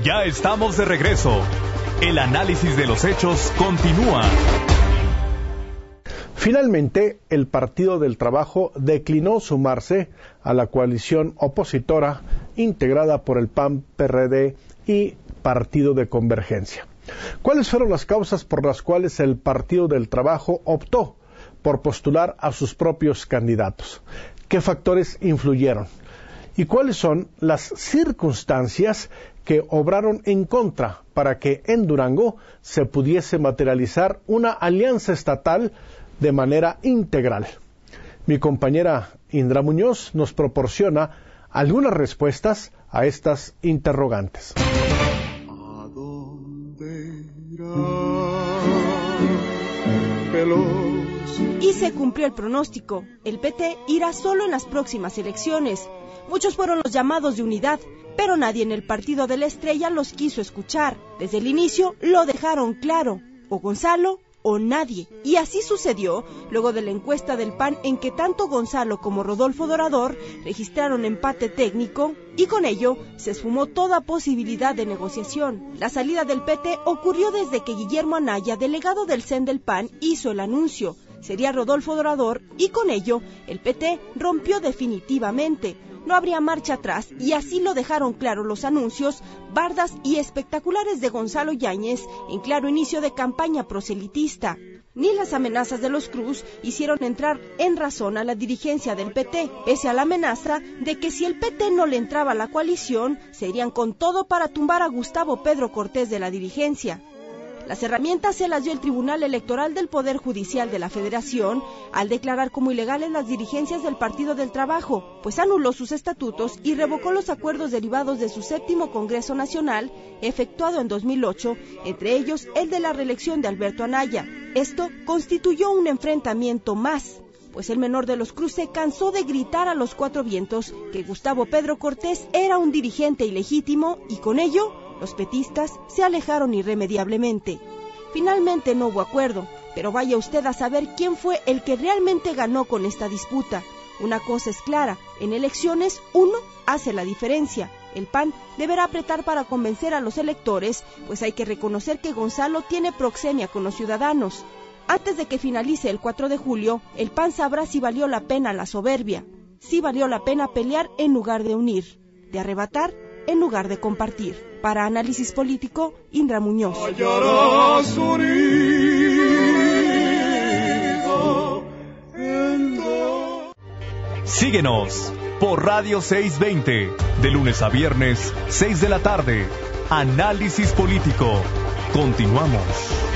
Ya estamos de regreso. El análisis de los hechos continúa. Finalmente, el Partido del Trabajo declinó sumarse a la coalición opositora integrada por el PAN, PRD y Partido de Convergencia. ¿Cuáles fueron las causas por las cuales el Partido del Trabajo optó por postular a sus propios candidatos? ¿Qué factores influyeron? ¿Y cuáles son las circunstancias que obraron en contra para que en Durango se pudiese materializar una alianza estatal de manera integral? Mi compañera Indra Muñoz nos proporciona algunas respuestas a estas interrogantes. ¿A dónde irá, veloz? Y se cumplió el pronóstico. El PT irá solo en las próximas elecciones. Muchos fueron los llamados de unidad, pero nadie en el Partido de la Estrella los quiso escuchar. Desde el inicio lo dejaron claro, o Gonzalo o nadie. Y así sucedió luego de la encuesta del PAN en que tanto Gonzalo como Rodolfo Dorador registraron empate técnico y con ello se esfumó toda posibilidad de negociación. La salida del PT ocurrió desde que Guillermo Anaya, delegado del CEN del PAN, hizo el anuncio. Sería Rodolfo Dorador y con ello el PT rompió definitivamente. No habría marcha atrás y así lo dejaron claro los anuncios, bardas y espectaculares de Gonzalo Yáñez en claro inicio de campaña proselitista. Ni las amenazas de los Cruz hicieron entrar en razón a la dirigencia del PT, pese a la amenaza de que si el PT no le entraba a la coalición, se irían con todo para tumbar a Gustavo Pedro Cortés de la dirigencia. Las herramientas se las dio el Tribunal Electoral del Poder Judicial de la Federación al declarar como ilegales las dirigencias del Partido del Trabajo, pues anuló sus estatutos y revocó los acuerdos derivados de su 7º Congreso Nacional, efectuado en 2008, entre ellos el de la reelección de Alberto Anaya. Esto constituyó un enfrentamiento más, pues el menor de los Cruz se cansó de gritar a los cuatro vientos que Gustavo Pedro Cortés era un dirigente ilegítimo y con ello los petistas se alejaron irremediablemente. Finalmente no hubo acuerdo, pero vaya usted a saber quién fue el que realmente ganó con esta disputa. Una cosa es clara, en elecciones uno hace la diferencia. El PAN deberá apretar para convencer a los electores, pues hay que reconocer que Gonzalo tiene proxemia con los ciudadanos. Antes de que finalice el 4 de julio, el PAN sabrá si valió la pena la soberbia, si valió la pena pelear en lugar de unir, de arrebatar en lugar de compartir. Para Análisis Político, Indra Muñoz. Síguenos por Radio 620, de lunes a viernes, 6 de la tarde. Análisis Político. Continuamos.